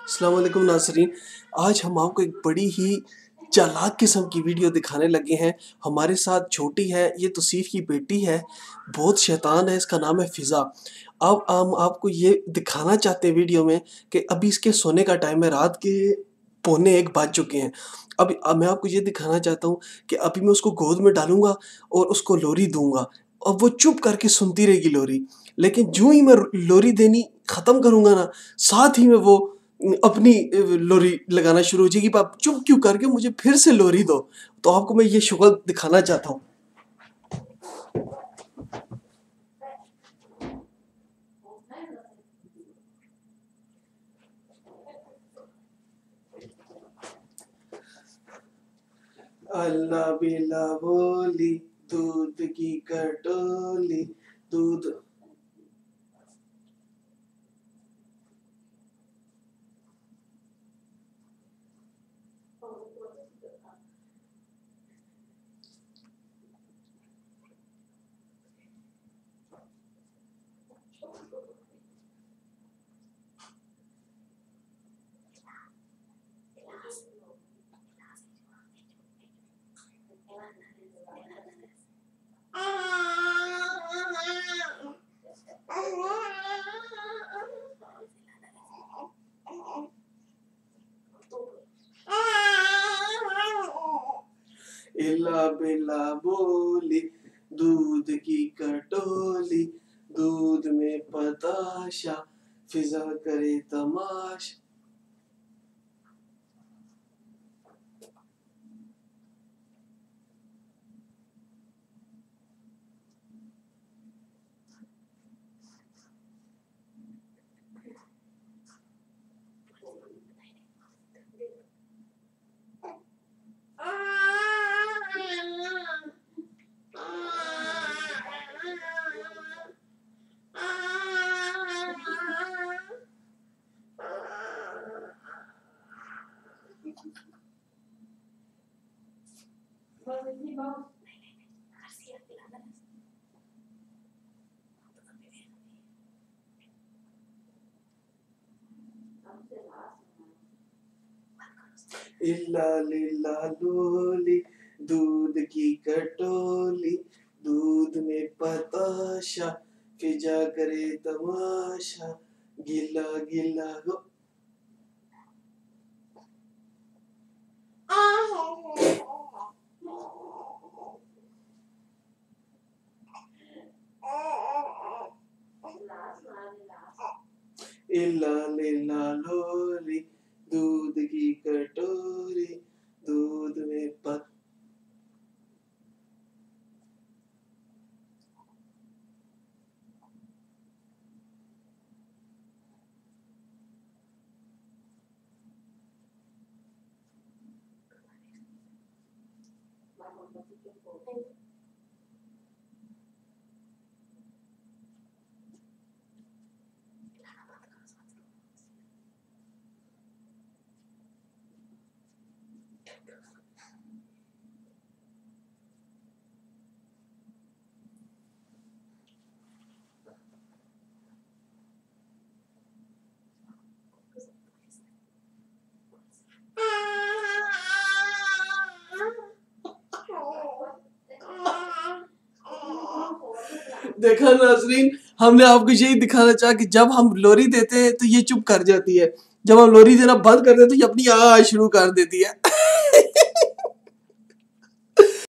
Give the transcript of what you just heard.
अस्सलाम वालेकुम नाज़रीन। आज हम आपको एक बड़ी ही चालाक किस्म की वीडियो दिखाने लगे हैं। हमारे साथ छोटी है, ये तौसीफ़ की बेटी है, बहुत शैतान है, इसका नाम है फ़िज़ा। अब हम आपको ये दिखाना चाहते हैं वीडियो में कि अभी इसके सोने का टाइम है, रात के पौने 1 बज चुके हैं। अब मैं आपको ये दिखाना चाहता हूँ कि अभी मैं उसको गोद में डालूँगा और उसको लोरी दूँगा। अब वो चुप करके सुनती रहेगी लोरी। लेकिन जूँ ही मैं लोरी देनी ख़त्म करूँगा ना, साथ ही में वो अपनी लोरी लगाना शुरू हो जाएगी। आप चुप क्यों करके मुझे फिर से लोरी दो। तो आपको मैं ये शुगल दिखाना चाहता हूँ। अल्लाह बिला बोली, दूध की कटोली, दूध। इला बिला बोली, दूध की कटोली, दूध में पताशा, फिजा करे तमाशा। इल्ला लिल्ला लोली, दूध की कटोली, दूध में पताशा, फिजा करे तमाशा, गिला गिला हो। इल्ला लिल्ला लोली, दूध की कटोरी, दूध में पत। देखा नाजरीन, हमने आपको यही दिखाना चाहा कि जब हम लोरी देते हैं तो ये चुप कर जाती है, जब हम लोरी देना बंद कर देते हैं तो ये अपनी आवाज शुरू कर देती है।